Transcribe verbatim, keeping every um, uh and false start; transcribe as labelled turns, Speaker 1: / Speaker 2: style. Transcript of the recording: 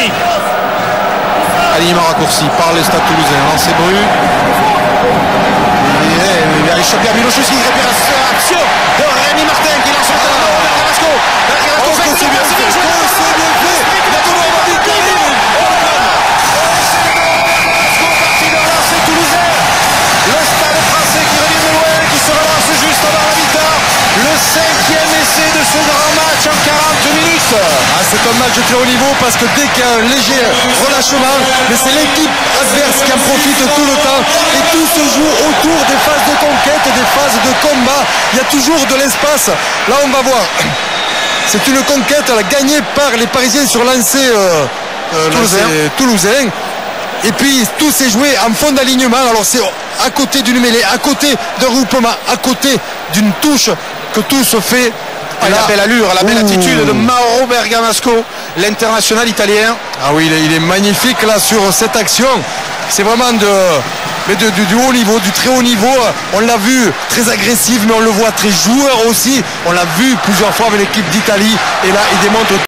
Speaker 1: Bergami.
Speaker 2: Alignement raccourci par le Stade Toulousain. Lancé Bru. Il a échappé à Miloševski. Récupération de Rémi Martin qui lance le ballon vers Carrasco. Carrasco fait c'est bien, c'est bien, c'est bien fait. La tournée va vite. Parti de lancer toulousain. Le Stade français qui revient de loin, qui se relance juste avant la mi-temps. Le cinquième essai de ce grand match en quarante minutes.
Speaker 3: Ah, c'est un match de très haut niveau parce que dès qu'il y a un léger relâchement, mais c'est l'équipe adverse qui en profite tout le temps et tout se joue autour des phases de conquête, des phases de combat. Il y a toujours de l'espace. Là, on va voir. C'est une conquête gagnée par les Parisiens sur lancer euh, euh, toulousain. toulousain. Et puis tout s'est joué en fond d'alignement. Alors c'est à côté d'une mêlée, à côté d'un groupement, à côté d'une touche que tout se fait.
Speaker 2: Ah, la belle allure, la belle Ouh. attitude de Mauro Bergamasco, l'international italien.
Speaker 3: Ah oui, il est, il est magnifique là sur cette action. C'est vraiment de, mais de, de, du haut niveau, du très haut niveau. On l'a vu très agressif, mais on le voit très joueur aussi. On l'a vu plusieurs fois avec l'équipe d'Italie. Et là, il démontre